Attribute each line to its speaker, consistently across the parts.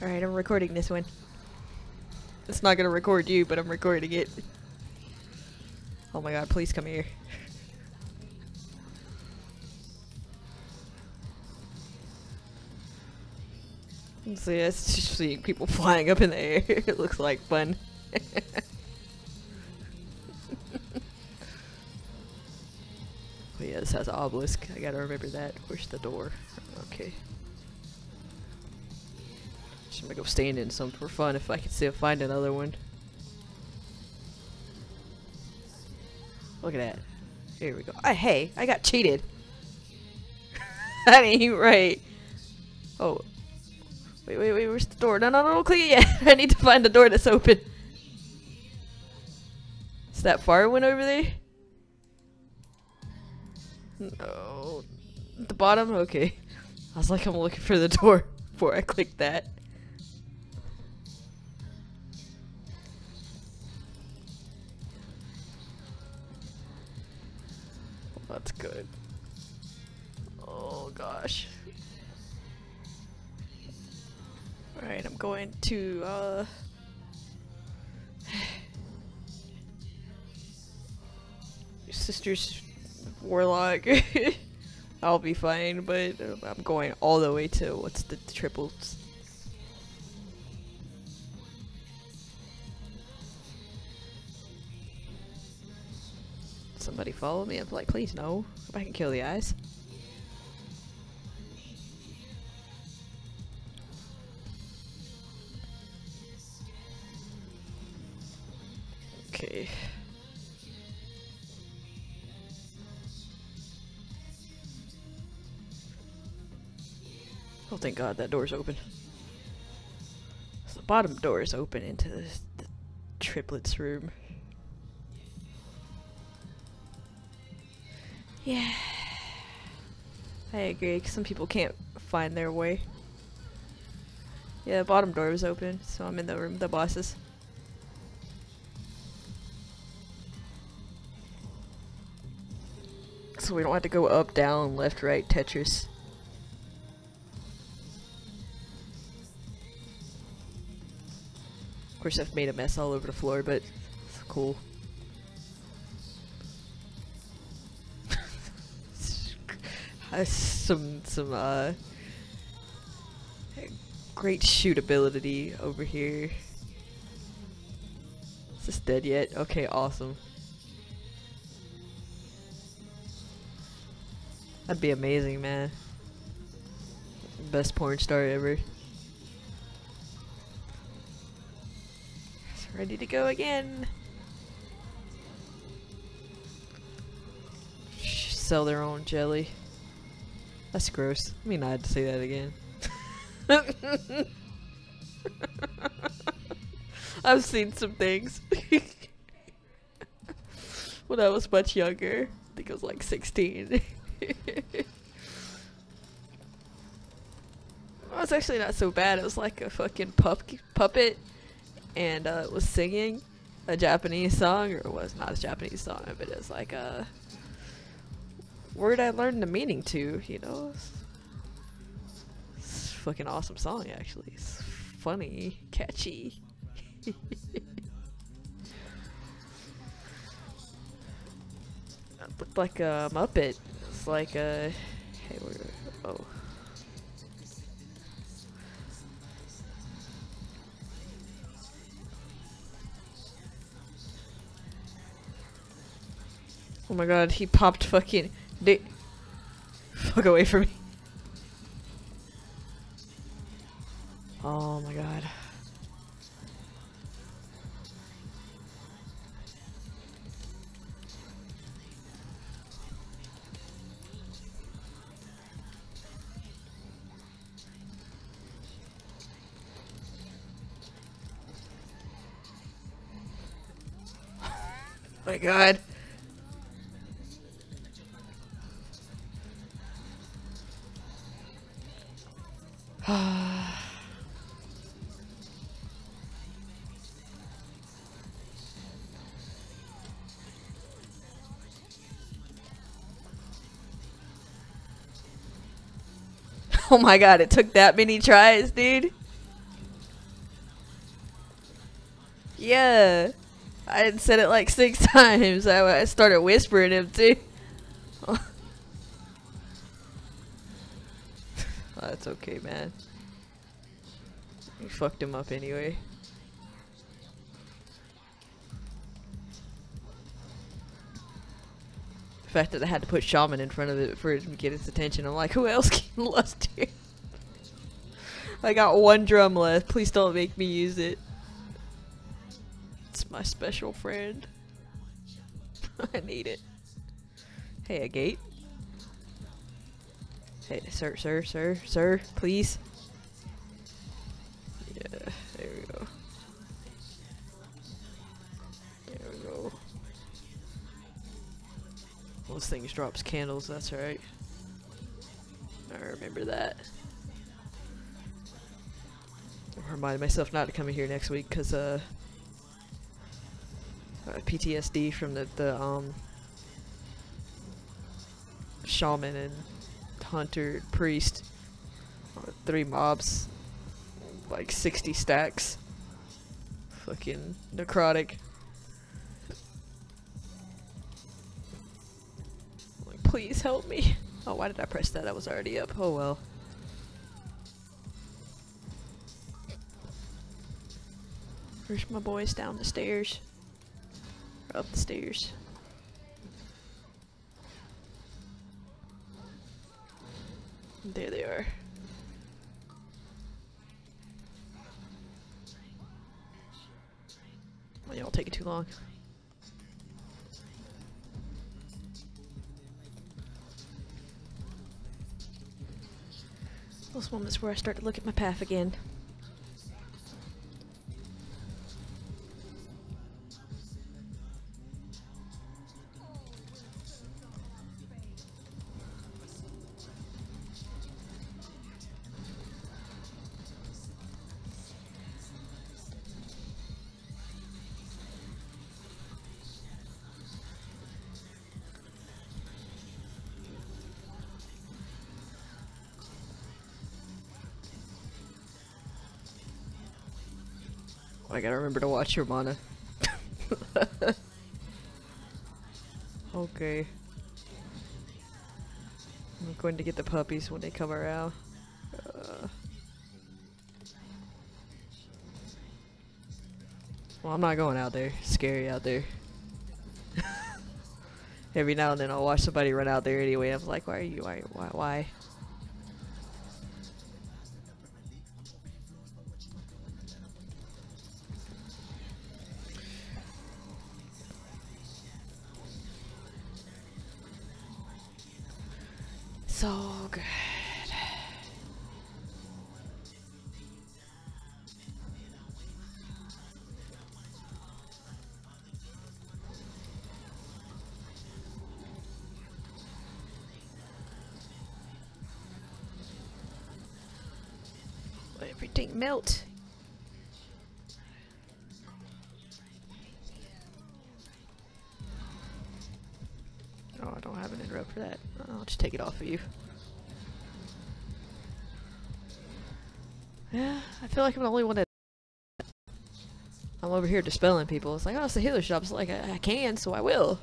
Speaker 1: Alright, I'm recording this one. It's not gonna record you, but I'm recording it. Oh my god, please come here. So yeah, it's just seeing people flying up in the air. It looks like fun. Oh yeah, this has an obelisk. I gotta remember that. Where's the door? Okay. Just gonna go stand in some for fun if I can find another one. Look at that. Here we go. Hey, I got cheated. That ain't right. Oh. Wait, where's the door? No, don't click it yet. I need to find the door that's open. Is that far one over there? No. At the bottom? Okay. I was like, I'm looking for the door before I clicked that. Well, that's good. Oh gosh. Alright, I'm going to, your sister's warlock. I'll be fine, but I'm going all the way to, what's the triples? Somebody follow me? I'm like, please no. Go back and kill the eyes. Okay. Oh, thank God that door's open. So the bottom door is open into the triplets room. Yeah. I agree, 'cause some people can't find their way. Yeah, the bottom door was open, so I'm in the room with the bosses. So we don't have to go up, down, left, right, Tetris. Of course I've made a mess all over the floor, but it's cool. Some great shootability over here. Is this dead yet? Okay, awesome. That'd be amazing, man. Best porn star ever. It's ready to go again. Sell their own jelly. That's gross. I mean, I had to say that again. I've seen some things. When I was much younger. I think I was like 16. Well, it's actually not so bad. It was like a fucking puppet, and it was singing a Japanese song, or it was not a Japanese song, but it was like a word I learned the meaning to, you know? It's a fucking awesome song, actually. It's funny, catchy. It looked like a Muppet. It's like a... Hey, oh. Oh my god, he popped fucking... Fuck away from me. Oh my god. Oh my god. Oh my god, it took that many tries, dude. Yeah. I had said it like 6 times. I started whispering him too. Oh, that's okay, man. You fucked him up anyway. The fact that I had to put Shaman in front of it for it to get its attention, I'm like, who else can lust here? I got 1 drum left. Please don't make me use it. It's my special friend. I need it. Hey, a gate. Hey, sir, please. Yeah, there we go. There we go. Those things drops candles, that's right. I remember that. I reminded myself not to come in here next week because PTSD from the shaman and hunter priest. 3 mobs, like 60 stacks. Fucking necrotic. Like, please help me. Oh, why did I press that? I was already up. Oh well. Where's my boys down the stairs? Or up the stairs? There they are. Well, y'all taking too long. Those moments where I start to look at my path again. I gotta remember to watch your mana. Okay. I'm going to get the puppies when they come around. Well, I'm not going out there. It's scary out there. Every now and then I'll watch somebody run out there anyway. I'm like, why? So good. Let everything melt. Oh, I don't have an interrupt for that. I'll just take it off of you. Yeah, I feel like I'm the only one that... I'm over here dispelling people. It's like, oh, it's a healer shop. It's like, I can, so I will.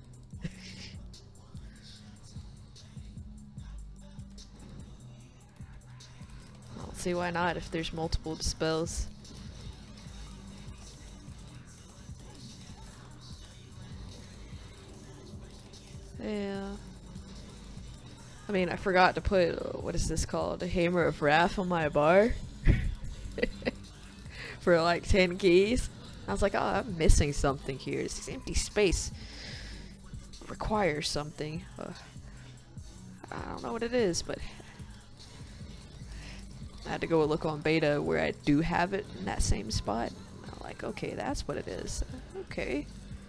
Speaker 1: I don't see why not if there's multiple dispels. Yeah. I mean, I forgot to put, what is this called? A Hammer of Wrath on my bar. For like 10 keys. I was like, oh, I'm missing something here. This empty space requires something. I don't know what it is, but I had to go look on beta where I do have it in that same spot. I'm like, okay, that's what it is. Okay.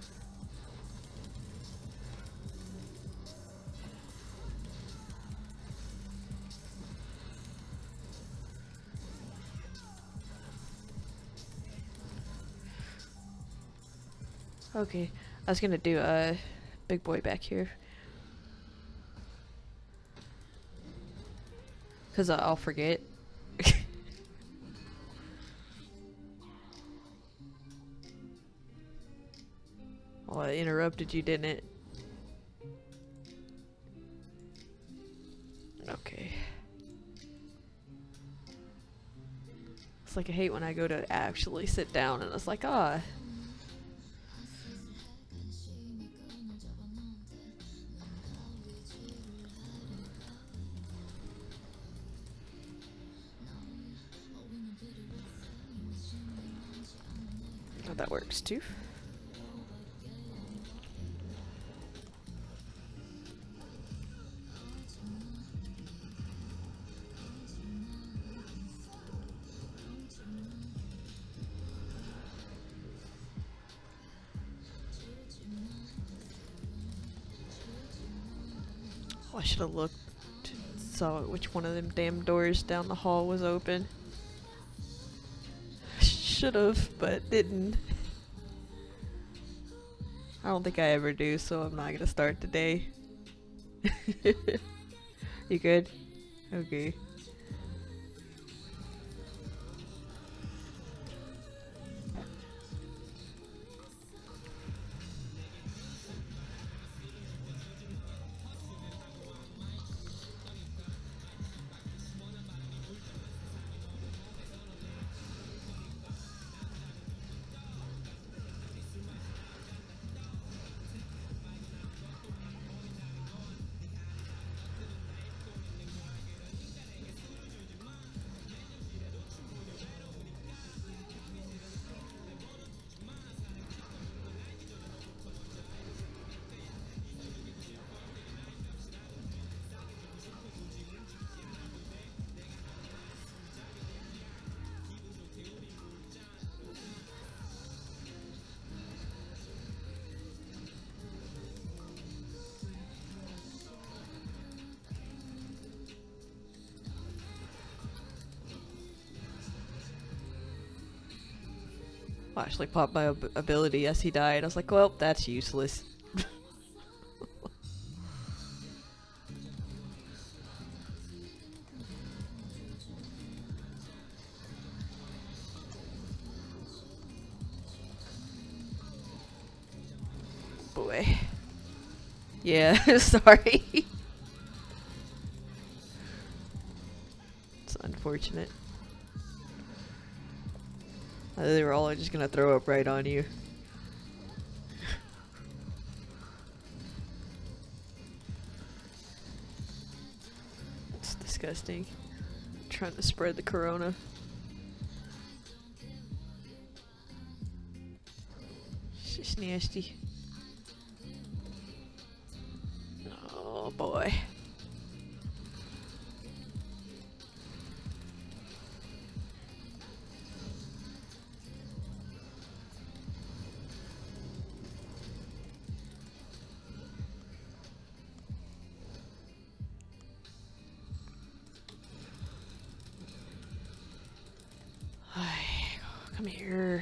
Speaker 1: Okay, I was gonna do a big boy back here. Cause I'll forget. Well, I interrupted you, didn't it? Okay. It's like I hate when I go to actually sit down and it's like, ah. Oh, that works too. Oh, I should have looked, saw which one of them damn doors down the hall was open. Should have, but didn't. I don't think I ever do, so I'm not gonna start today. You good? Okay. Well, actually popped my ability as he died. I was like, well, that's useless. Boy. Yeah, sorry. It's unfortunate. They were all just gonna throw up right on you. It's disgusting. Trying to spread the corona. It's just nasty. Oh boy. Come here.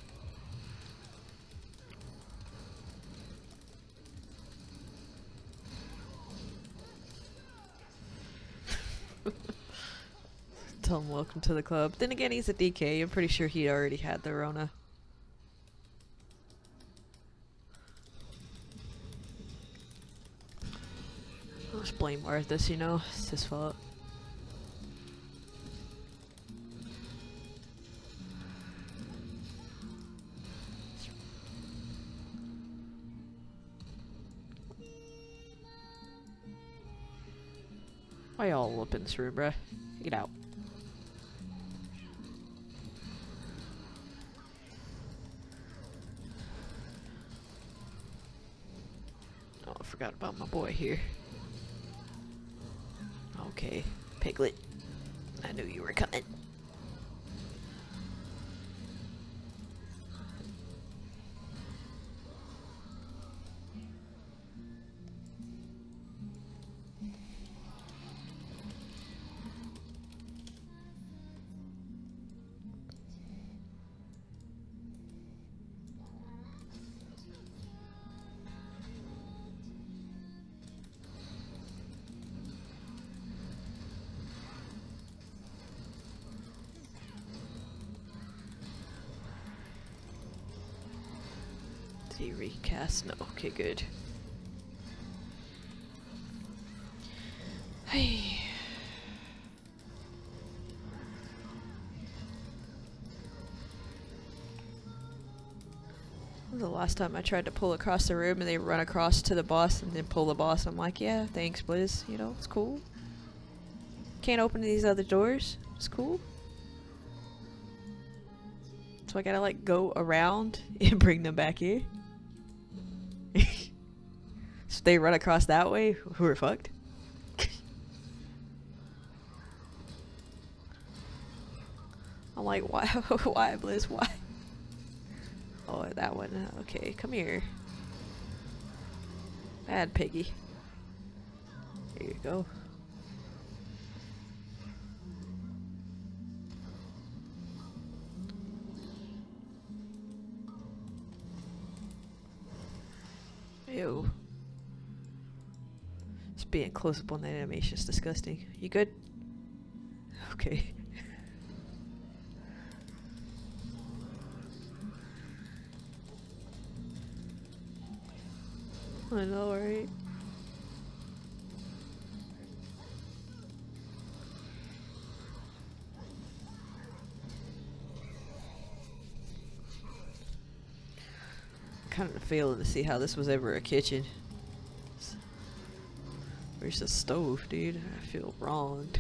Speaker 1: Tell him welcome to the club. Then again, he's a DK. I'm pretty sure he already had the Rona. I'll just blame Arthas, you know? It's his fault. Why y'all up in this room, bruh? Get out. Oh, I forgot about my boy here. Okay, Piglet. I knew you were coming. Did he recast? No. Okay, good. Hey. The last time I tried to pull across the room and they run across to the boss and then pull the boss, I'm like, yeah, thanks, Blizz. You know, it's cool. Can't open these other doors. It's cool. So I gotta like go around and bring them back here. So they run across that way, we're fucked. I'm like, why? Why, Blizz? Why? Oh, that one. Okay, come here. Bad piggy. Here you go. Ew. Just being close up on that animation is disgusting. You good? Okay. I know, right? Kind of failing to see how this was ever a kitchen. Where's the stove, dude? I feel wronged.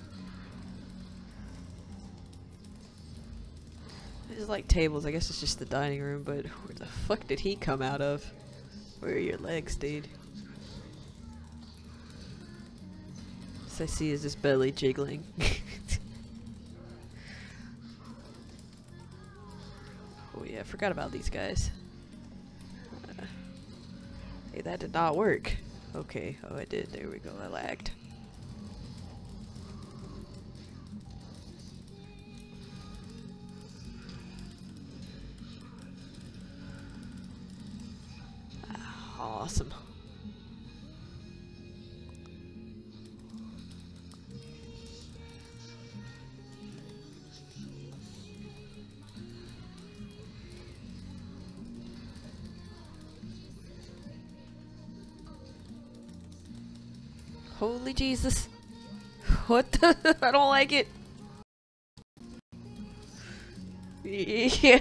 Speaker 1: There's like tables. I guess it's just the dining room, but where the fuck did he come out of? Where are your legs, dude? All I see is his belly jiggling. Oh yeah, I forgot about these guys. Hey, that did not work. Okay, oh it did. There we go. I lagged. Awesome. Holy Jesus. What the? I don't like it. Yeah.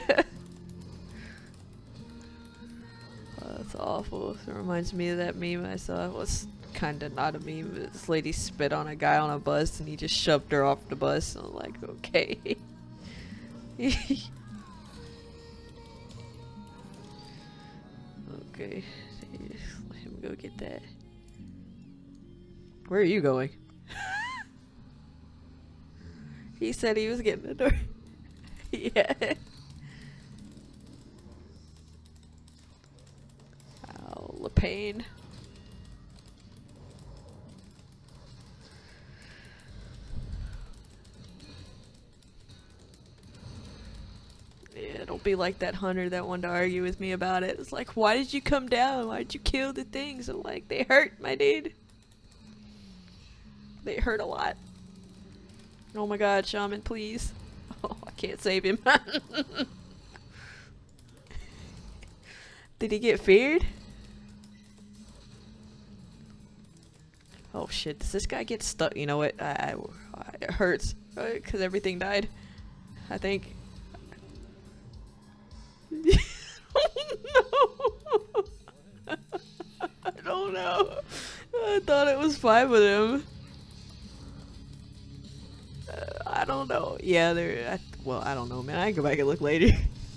Speaker 1: That's awful. It reminds me of that meme I saw. It was kinda not a meme, but this lady spit on a guy on a bus and he just shoved her off the bus. And I'm like, okay. Okay. Let him go get that. Where are you going? He said he was getting the door. Yeah. Oh, the pain. Yeah, don't be like that hunter that wanted to argue with me about it. It's like, why did you come down? Why did you kill the things? I'm like, they hurt, my dude. They hurt a lot. Oh my god, shaman, please. Oh, I can't save him. Did he get feared? Oh shit, does this guy get stuck? You know what? It hurts. Because everything died. I think. Oh no! I don't know. I thought it was fine with him. I don't know. Yeah, there. Well, I don't know, man. I can go back and look later.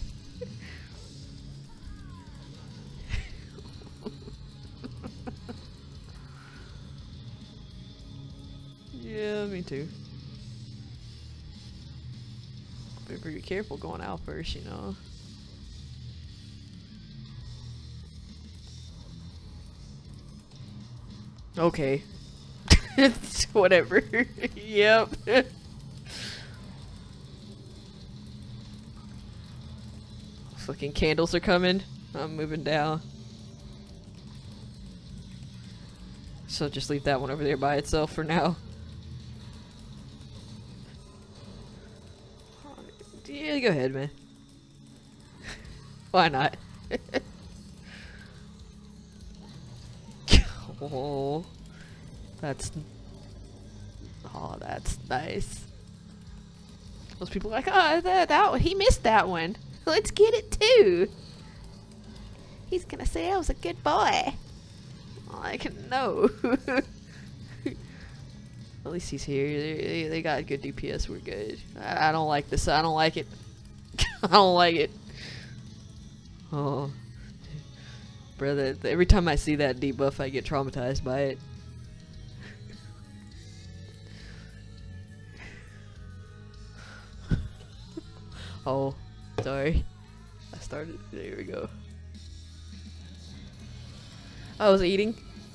Speaker 1: Yeah, me too. Better be careful going out first, you know. Okay. Whatever. Yep. Fucking candles are coming. I'm moving down. So just leave that one over there by itself for now. Yeah, go ahead, man. Why not? Oh, that's that's nice. Most people are like, oh, that one, he missed that one. Let's get it too. He's gonna say I was a good boy. Like, no. At least he's here. They got good DPS. We're good. I don't like this. I don't like it. I don't like it. Oh, brother! Every time I see that debuff, I get traumatized by it. Oh, sorry. I started. There we go. I was eating.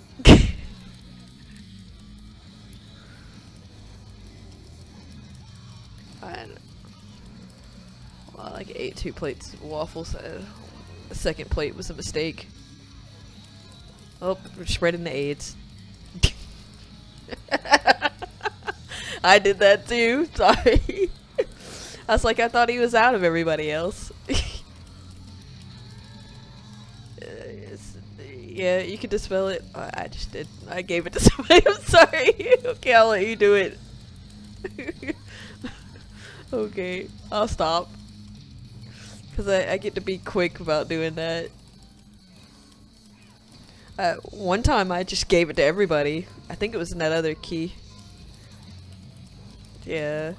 Speaker 1: I like ate 2 plates of waffles. The second plate was a mistake. Oh, we're spreading the AIDS. I did that too. Sorry. I was like, I thought he was out of everybody else. Yeah, you can dispel it. Oh, I just did. I gave it to somebody. I'm sorry. Okay, I'll let you do it. Okay, I'll stop. Because I get to be quick about doing that. One time I just gave it to everybody. I think it was in that other key. Yeah.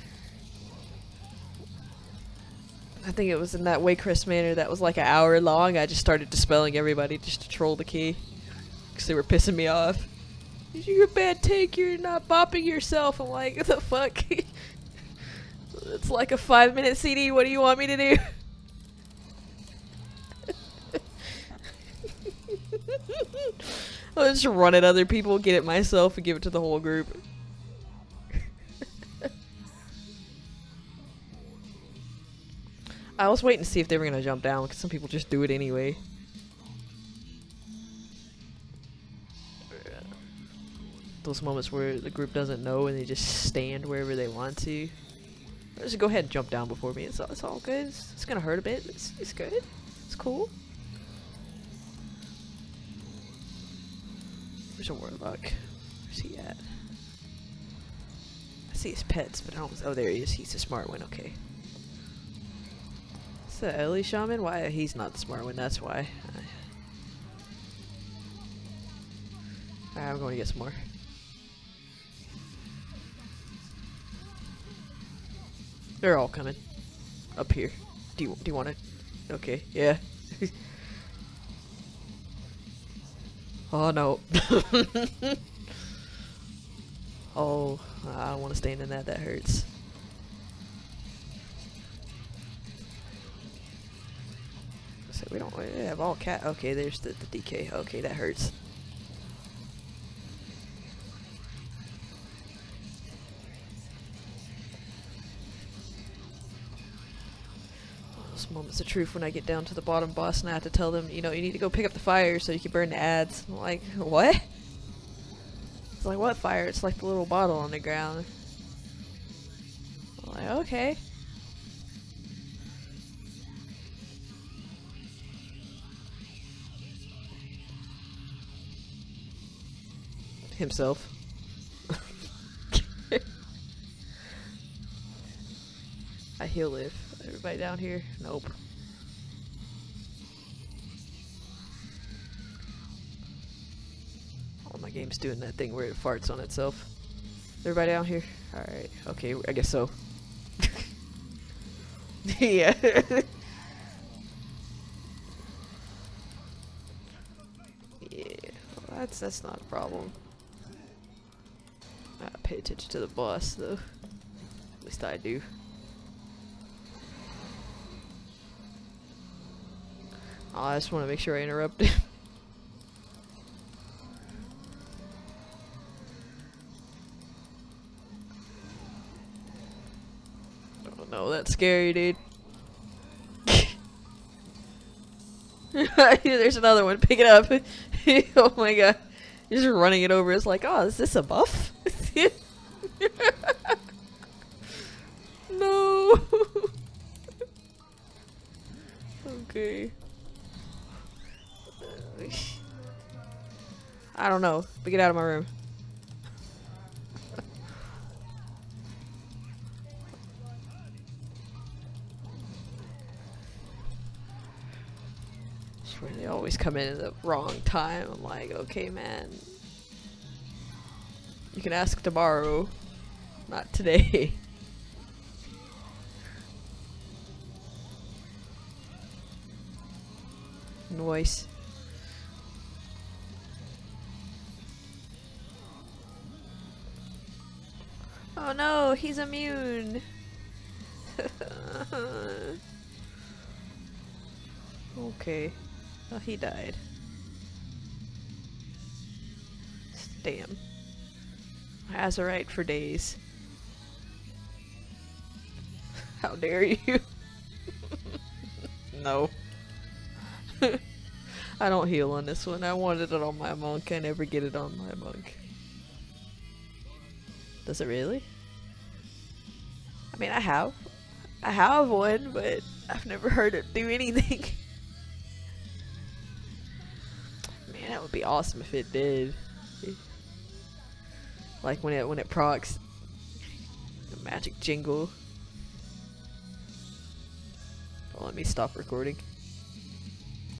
Speaker 1: I think it was in that Waycrest Manor that was like an hour long. I just started dispelling everybody just to troll the key. Because they were pissing me off. You're a bad take, you're not bopping yourself. I'm like, what the fuck? It's like a 5-minute CD, what do you want me to do? I'll just run at other people, get it myself, and give it to the whole group. I was waiting to see if they were gonna jump down, because some people just do it anyway. Those moments where the group doesn't know and they just stand wherever they want to. Just go ahead and jump down before me. It's all good. It's gonna hurt a bit. It's good. It's cool. There's a warlock. Where's he at? I see his pets, but I don't. Oh, there he is. He's the smart one. Okay. Is that Ellie Shaman? Why? He's not the smart one. That's why. Alright, I'm going to get some more. They're all coming up here. Do you want it? Okay, yeah. Oh no. Oh, I don't want to stand in that. That hurts. So we have all cat. Okay, there's the DK. Okay, that hurts. Moments of truth when I get down to the bottom boss and I have to tell them, you know, you need to go pick up the fire so you can burn the ads. I'm like, what? It's like, what fire? It's like the little bottle on the ground. I'm like, okay. Himself. I heal live. Everybody down here? Nope. Oh, my game's doing that thing where it farts on itself. Everybody down here? Alright. Okay, I guess so. Yeah. Yeah. Well, that's not a problem. I pay attention to the boss, though. At least I do. Oh, I just want to make sure I interrupt. Oh no, that's scary, dude. There's another one. Pick it up. Oh my god. You're just running it over. It's like, oh, is this a buff? No. Okay. I don't know, but get out of my room. Swear they always come in at the wrong time. I'm like, okay, man. You can ask tomorrow, not today. Noise. Oh no, he's immune. Okay. Oh, he died. Damn. Azurite for days. How dare you? No. I don't heal on this one. I wanted it on my monk. I never get it on my monk. Does it really? I mean, I have one, but I've never heard it do anything. Man, that would be awesome if it did. Like when it procs the magic jingle. Oh, let me stop recording.